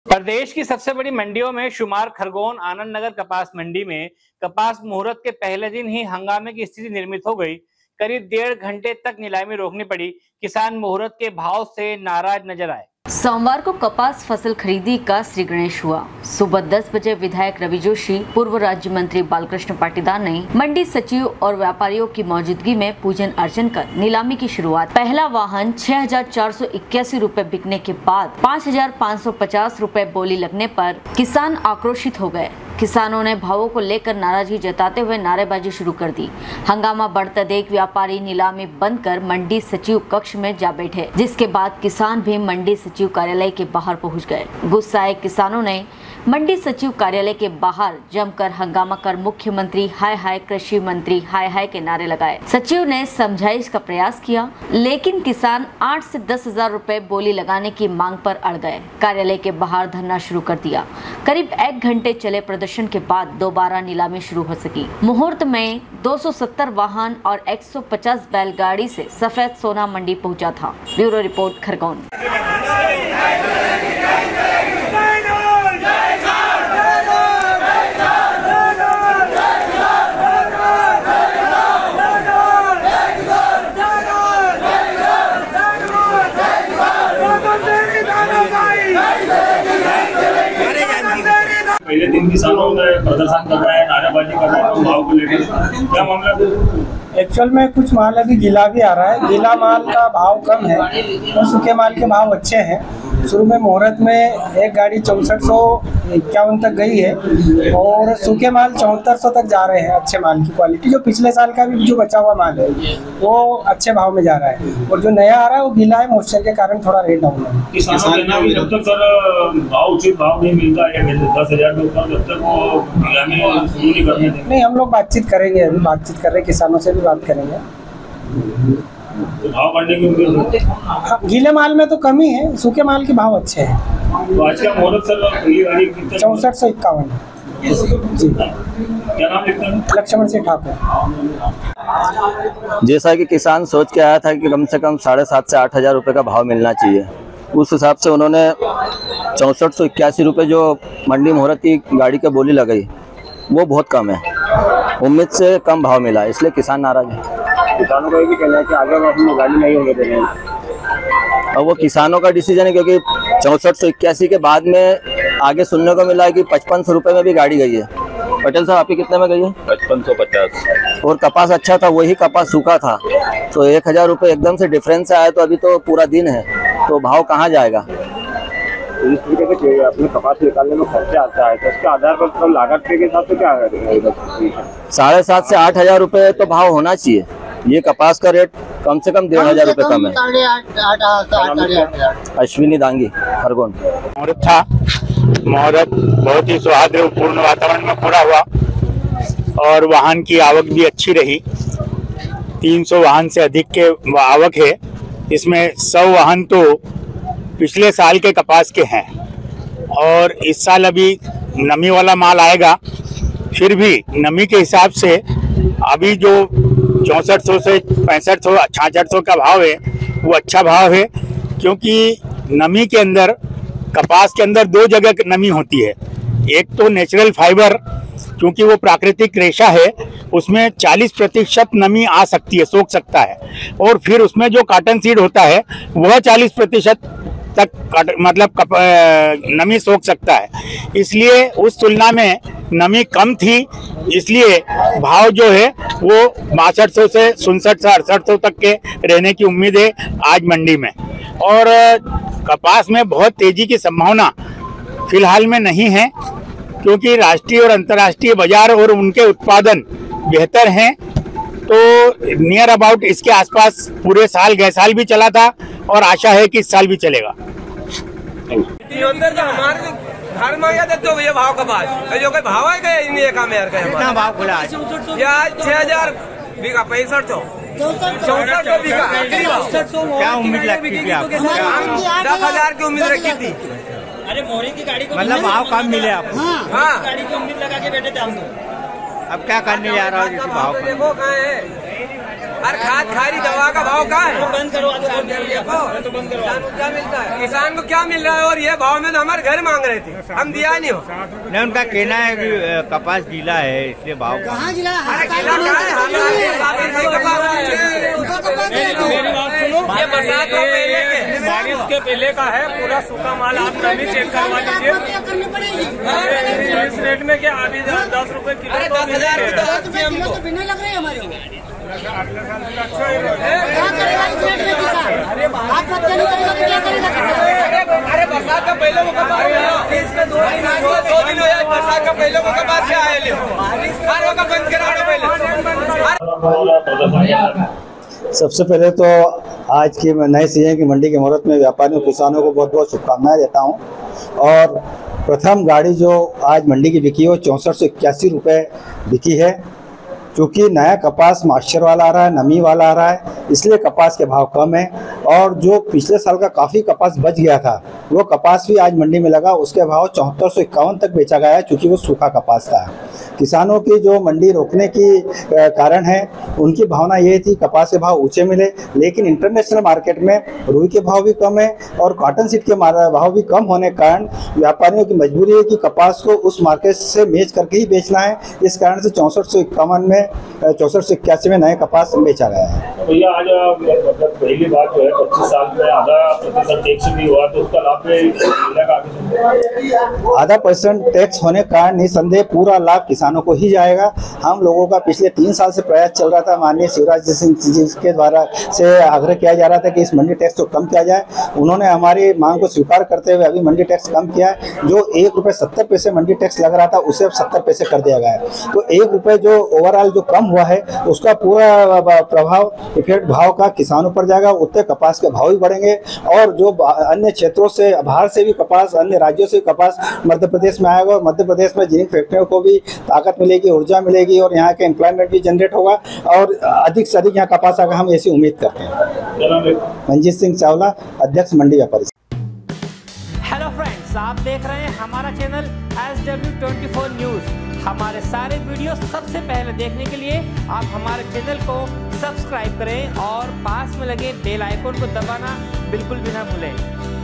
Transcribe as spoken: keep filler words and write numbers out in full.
प्रदेश की सबसे बड़ी मंडियों में शुमार खरगोन आनंद नगर कपास मंडी में कपास मुहूर्त के पहले दिन ही हंगामे की स्थिति निर्मित हो गई। करीब डेढ़ घंटे तक नीलामी रोकनी पड़ी। किसान मुहूर्त के भाव से नाराज नजर आए। सोमवार को कपास फसल खरीदी का श्री गणेश हुआ। सुबह दस बजे विधायक रवि जोशी, पूर्व राज्य मंत्री बालकृष्ण पाटीदार ने मंडी सचिव और व्यापारियों की मौजूदगी में पूजन अर्चन कर नीलामी की शुरुआत। पहला वाहन छह हजार चार सौ इक्यासी रूपए बिकने के बाद पाँच हजार पाँच सौ पचास रूपए बोली लगने पर किसान आक्रोशित हो गए। किसानों ने भावों को लेकर नाराजगी जताते हुए नारेबाजी शुरू कर दी। हंगामा बढ़ता देख व्यापारी नीलामी बंद कर मंडी सचिव कक्ष में जा बैठे, जिसके बाद किसान भी मंडी सचिव कार्यालय के बाहर पहुंच गए। गुस्साए किसानों ने मंडी सचिव कार्यालय के बाहर जमकर हंगामा कर मुख्यमंत्री हाय हाय, कृषि मंत्री हाय हाय के नारे लगाए। सचिव ने समझाइश का प्रयास किया, लेकिन किसान आठ से दस हजार रूपए बोली लगाने की मांग पर अड़ गए। कार्यालय के बाहर धरना शुरू कर दिया। करीब एक घंटे चले प्रदर्शन के बाद दोबारा नीलामी शुरू हो सकी। मुहूर्त में दो सौ सत्तर वाहन और एक सौ पचास बैलगाड़ी से सफेद सोना मंडी पहुंचा था। Bureau report, Khargone. पहले दिन किसानों ने प्रदर्शन कर रहे हैं, नारेबाजी कर रहे हैं भाव को लेकर, क्या मामला है? एक्चुअल में कुछ माल अभी गीला भी आ रहा है। गीला माल का भाव कम है और सूखे माल के भाव अच्छे हैं। शुरू में मुहूर्त में एक गाड़ी चौंसठ सौ इक्यावन तक गई है और सूखे माल चौहत्तर सौ तक जा रहे हैं। अच्छे माल की क्वालिटी, जो पिछले साल का भी जो बचा हुआ माल है वो अच्छे भाव में जा रहा है, और जो नया आ रहा है वो गीला है, मॉइस्चर के कारण थोड़ा रेट डाउन है। किसानों कहना है कि जब तक सर भाव उचित भाव नहीं मिलता है दस हजार के ऊपर, जब तक वो नीलामी शुरू नहीं करने देंगे। नहीं, हम लोग बातचीत करेंगे, अभी बातचीत कर रहे हैं, किसानों से भी बात करेंगे। भाव बढ़ने की उम्मीद है? गीले माल में तो कमी है, सूखे माल के भाव अच्छे हैं। तो आज का मुहूर्त सर पहली गाड़ी चौसठ सौ इक्यावन। जी, क्या नाम लिखते हैं? लक्ष्मण सिंह ठाकुर। जैसा कि किसान सोच के आया था कि कम से कम साढ़े सात से आठ हजार रुपये का भाव मिलना चाहिए, उस हिसाब से उन्होंने चौंसठ सौ इक्यासी रुपये जो मंडी मुहूर्त की गाड़ी के बोली लगाई, वो बहुत कम है। उम्मीद से कम भाव मिला, इसलिए किसान नाराज है। किसानों का ये भी कहना है कि आगे हम गाड़ी नहीं होने दे रहे हैं। और वो किसानों का डिसीजन है, क्योंकि चौंसठ सौ इक्यासी के बाद में आगे सुनने को मिला है कि पचपन सौ रुपये में भी गाड़ी गई है। पटेल साहब, आपकी कितने में गई है? पचपन सौ पचास। और कपास अच्छा था, वही कपास सूखा था, तो एक हजार रुपये एकदम से डिफरेंस आया। तो अभी तो पूरा दिन है, तो भाव कहाँ जाएगा? इस तरीके से अपने कपास निकालने में खर्चा आता है, तो उसके आधार पर तो लागत के हिसाब से क्या है? साढ़े सात से आठ हजार रुपये तो भाव होना चाहिए। ये कपास का रेट कम से कम डेढ़ हजार रुपये कम है। अश्विनी दांगी, खरगोन। मुहूर्त था, मुहूर्त बहुत ही सौहार्दपूर्ण वातावरण में पूरा हुआ और वाहन की आवक भी अच्छी रही। तीन सौ वाहन से अधिक के आवक है। इसमें सौ वाहन तो पिछले साल के कपास के हैं और इस साल अभी नमी वाला माल आएगा। फिर भी नमी के हिसाब से अभी जो चौंसठ सौ से पैंसठ सौ छियासठ सौ का भाव है वो अच्छा भाव है, क्योंकि नमी के अंदर, कपास के अंदर दो जगह नमी होती है। एक तो नेचुरल फाइबर, क्योंकि वो प्राकृतिक रेशा है, उसमें चालीस प्रतिशत नमी आ सकती है, सोख सकता है, और फिर उसमें जो कॉटन सीड होता है वह चालीस प्रतिशत तक मतलब कप, नमी सोख सकता है। इसलिए उस तुलना में नमी कम थी, इसलिए भाव जो है वो बासठ सौ से उनसठ से अड़सठ सौ तक के रहने की उम्मीद है आज मंडी में। और कपास में बहुत तेजी की संभावना फिलहाल में नहीं है, क्योंकि राष्ट्रीय और अंतर्राष्ट्रीय बाजार और उनके उत्पादन बेहतर हैं। तो नियर अबाउट इसके आसपास पूरे साल, गए साल भी चला था और आशा है कि इस साल भी चलेगा। घर में आया तो भैया भाव का बात जो कोई भाव है गए का मेयर का भाव खुला आज छह हजार बीघा पैंसठ सौ चौसठ सौ बीघा। क्या उम्मीद लगती थी आप? दस हजार की उम्मीद रखी थी। अरे मोरी की गाड़ी को मतलब भाव कम मिले आपको? हाँ, गाड़ी की उम्मीद लगा के बैठे थे हम तो। अब क्या करने जा रहा है? भाव देखो कहाँ है। अरे खाद खारी दवा का भाव कहाँ है? बंद करो तो बंद करो। किसान को क्या मिलता है? किसान को क्या मिल रहा है? और ये भाव में तो हमारे घर मांग रहे थे, हम दिया नहीं हो। नहीं, उनका कहना है कि कपास गीला है इसलिए भाव कहाँ गीला है? अरे गीला क्या है? ये बरसात का पहले के बारिश के पहले का है, पूरा सूखा माल आप नमी चेक करवा लीजिए। इस रेट में क्या अभी दस रुपए किलो तो किलो तो बिना लग रहे हैं हमारे क्या करेगा इस रेट में किसान? आप खर्चा नहीं करेगा तो क्या करेगा? अरे बरसात का पहले वो कपास दो दिन हो जाए, बरसात का पहले वो कपास से आए ले हर वो का बंद करा पहले। सबसे पहले तो आज की नए सीजन की मंडी के मुहूर्त में व्यापारियों किसानों को बहुत बहुत शुभकामनाएं देता हूं। और प्रथम गाड़ी जो आज मंडी की बिकी है वो चौंसठ सौ इक्यासी रुपये बिकी है। क्योंकि नया कपास मॉइस्चर वाला आ रहा है, नमी वाला आ रहा है, इसलिए कपास के भाव कम है। और जो पिछले साल का काफ़ी कपास बच गया था वो कपास भी आज मंडी में लगा, उसके भाव चौहत्तर सौ इक्यावन तक बेचा गया है, क्योंकि वो सूखा कपास था। किसानों की जो मंडी रोकने की कारण है, उनकी भावना ये थी कपास के भाव ऊंचे मिले, लेकिन इंटरनेशनल मार्केट में रुई के भाव भी कम है और कॉटन सीड के भाव भी कम होने के कारण व्यापारियों की मजबूरी है कि कपास को उस मार्केट से मैच करके ही बेचना है। इस कारण से चौंसठ सौ इक्यावन में चौसठ सौ इक्यासी में नए कपास बेचा गया है। भैया आज मतलब पहली बार जो है पच्चीस साल में आधा प्रतिशत टैक्स भी हुआ, तो उसका लाभ आधा परसेंट टैक्स होने का कारण निसंदेह पूरा लाभ किसानों को ही जाएगा। हम लोगों का पिछले तीन साल से प्रयास चल रहा था, माननीय शिवराज सिंह जी के द्वारा से आग्रह किया जा रहा था कि इस मंडी टैक्स को कम किया जाए। उन्होंने हमारी मांग को स्वीकार करते हुए अभी मंडी टैक्स कम किया है। जो एक रुपये सत्तर पैसे मंडी टैक्स लग रहा था उसे अब सत्तर पैसे कर दिया गया है। तो एक रुपये जो ओवरऑल जो कम हुआ है उसका पूरा प्रभाव इफेक्ट भाव का किसानों पर जाएगा। उत्तर कपास के भाव भी बढ़ेंगे और जो अन्य क्षेत्रों से बाहर से भी कपास, अन्य राज्यों से कपास मध्य प्रदेश में आएगा और मध्य प्रदेश में जिन फैक्ट्रियों को भी ताकत मिलेगी, ऊर्जा मिलेगी और यहाँ के एम्प्लॉयमेंट भी जनरेट होगा और अधिक से अधिक यहाँ कपास आएगा, हम ऐसी उम्मीद करते हैं। मंजीत सिंह चावला, अध्यक्ष मंडी व्यापारी। हेलो फ्रेंड्स, आप देख रहे हैं हमारा channel S W twenty four news. हमारे सारे वीडियो सबसे पहले देखने के लिए आप हमारे चैनल को सब्सक्राइब करें और पास में लगे बेल आइकन को दबाना बिल्कुल भी ना भूलें।